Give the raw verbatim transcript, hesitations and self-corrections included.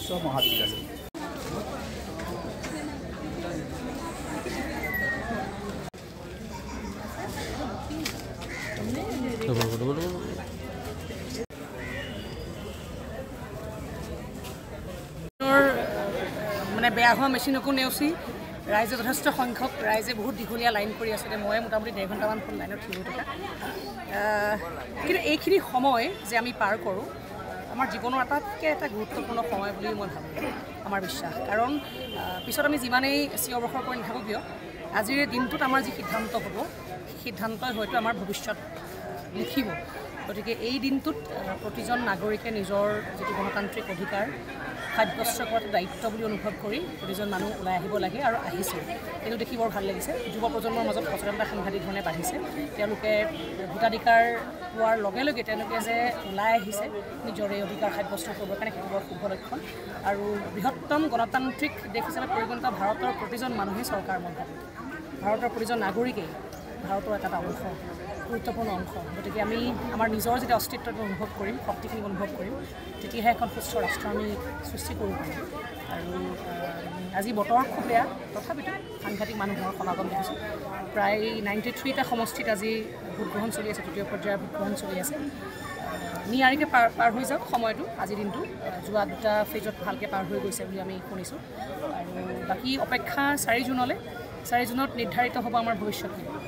উচ্চ মহাবিদ্যালয়। মানে বেয়া হোৱা মেচিনকো নেওচি ৰাইজে যথেষ্ট সংখ্যক ৰাইজে বহুত দীঘলীয়া লাইন কৰি আছিলে। মই মোটামুটি ডেৰ ঘণ্টামান ফুল লাইনত থিয় হৈ থকা। কিন্তু এইখিনি সময় যে আমি পাৰ কৰোঁ আমাৰ জীৱনৰ আটাইতকৈ এটা গুৰুত্বপূৰ্ণ সময় বুলি মই ভাবোঁ, আমাৰ বিশ্বাস। কাৰণ পিছত আমি যিমানেই চিঞৰ বাখৰ কৰি নাথাকোঁ কিয়, আজিৰ দিনটোত আমাৰ যি সিদ্ধান্ত হ'ব সেই সিদ্ধান্তই হয়তো আমাৰ ভৱিষ্যত লিখিব। গতিকে এই দিনটোত প্ৰতিজন নাগৰিকে নিজৰ যিটো গণতান্ত্ৰিক অধিকাৰ সাব্যস্ত কৰাটো দায়িত্ব বুলি অনুভৱ কৰি প্ৰতিজন মানুহ ওলাই আহিব লাগে আৰু আহিছে। এইটো দেখি বৰ ভাল লাগিছে। যুৱ প্ৰজন্মৰ মাজত সচেতনতা সাংঘাতিক ধৰণে বাঢ়িছে। তেওঁলোকে ভোটাধিকাৰ পোৱাৰ লগে লগে তেওঁলোকে যে ওলাই আহিছে নিজৰ এই অধিকাৰ সাব্যস্ত কৰিবৰ কাৰণে, সেইটো বৰ শুভ লক্ষণ। আৰু বৃহত্তম গণতান্ত্ৰিক দেশ হিচাপে পৰিগণিত ভাৰতৰ প্ৰতিজন মানুহে চৰকাৰ মই ভাবোঁ, ভাৰতৰ প্ৰতিজন নাগৰিকেই ভাৰতৰ এটা এটা অংশ, গুৰুত্বপূৰ্ণ অংশ। গতিকে আমি আমাৰ নিজৰ যেতিয়া অস্তিত্বটো অনুভৱ কৰিম, শক্তিখিনি অনুভৱ কৰিম, তেতিয়াহে এখন সুস্থ ৰাষ্ট্ৰ আমি সৃষ্টি কৰিব পাৰিম। আৰু আজি বতৰ খুব বেয়া, তথাপিতো সাংঘাতিক মানুহৰ সমাগম দেখিছোঁ। প্ৰায় নাইণ্টি থ্ৰীটা সমষ্টিত আজি ভোটগ্ৰহণ চলি আছে, তৃতীয় পৰ্যায়ৰ ভোটগ্ৰহণ চলি আছে। নিয়াৰিকৈ পাৰ পাৰ হৈ যাওক সময়টো, আজিৰ দিনটো যোৱা দুটা ফেজত ভালকৈ পাৰ হৈ গৈছে বুলি আমি শুনিছোঁ। আৰু বাকী অপেক্ষা চাৰি জুনলৈ। চাৰি জুনত নিৰ্ধাৰিত হ'ব আমাৰ ভৱিষ্যত।